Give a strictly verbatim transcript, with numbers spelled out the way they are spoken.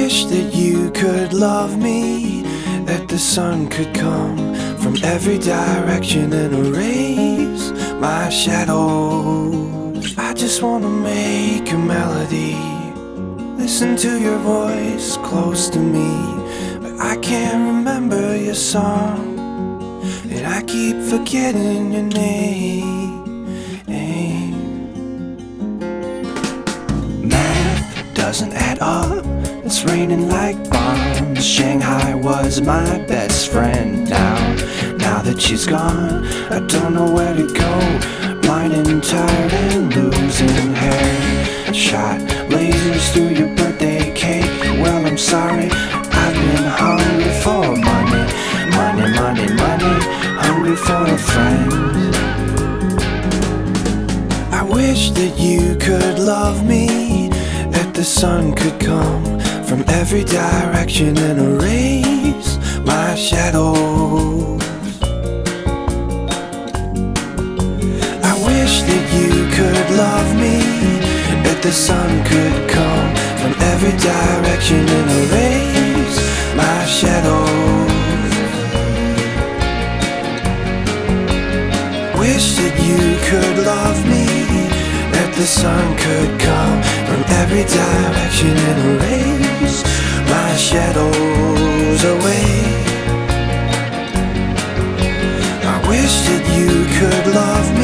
wish that you could love me, that the sun could come from every direction and erase my shadows. I just wanna make a melody, listen to your voice close to me, but I can't remember your song, and I keep forgetting your name. Math doesn't add up, it's raining like bombs. Shanghai was my best friend. Now, now that she's gone, I don't know where to go. Blind and tired and losing hair. Shot lasers through your birthday cake. Well, I'm sorry, I've been hungry for money, money, money, money, hungry for a friend. I wish that you could love me, that the sun could come from every direction and erase my shadows. I wish that you could love me, that the sun could come from every direction and erase my shadows. Wish that you could love me, that the sun could come from every direction and erase my shadows away. I wish that you could love me,